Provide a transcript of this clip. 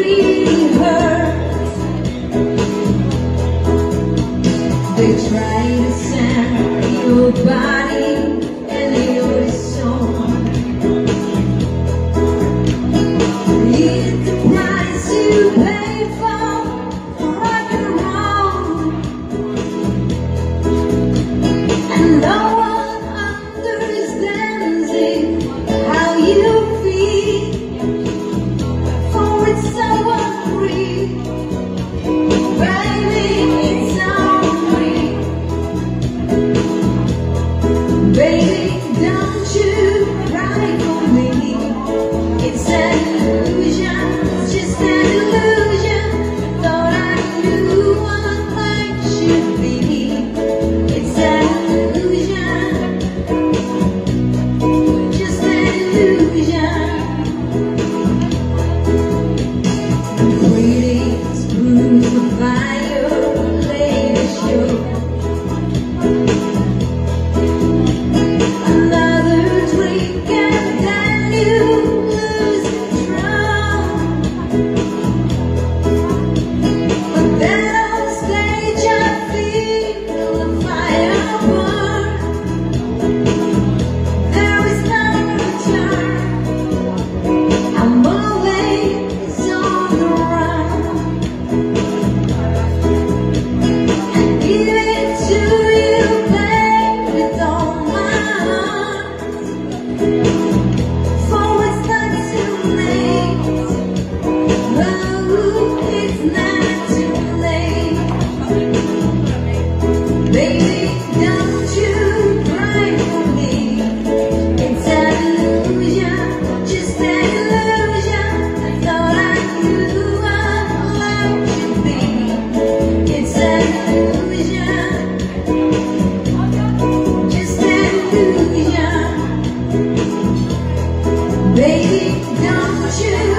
really hurts. They try to send your body and your soul. It's the price you pay for rock and roll. And no one understands how you feel, for it's so unreal. Baby, it's unreal. Baby, don't you cry for me. It's an illusion, just an illusion. Thought I knew what life should be. It's an illusion, just an illusion. The critics crucify your latest show. Another drink and then you lose control. But then on stage I feel the fire burn. There is no return. I'm always on the run. And give it to you, babe, with all my heart. For it's not too late. No, it's not too late. Baby, don't you cry for me. It's an illusion, just an illusion. I thought I knew what love should be. It's an illusion, just an illusion. Baby, don't you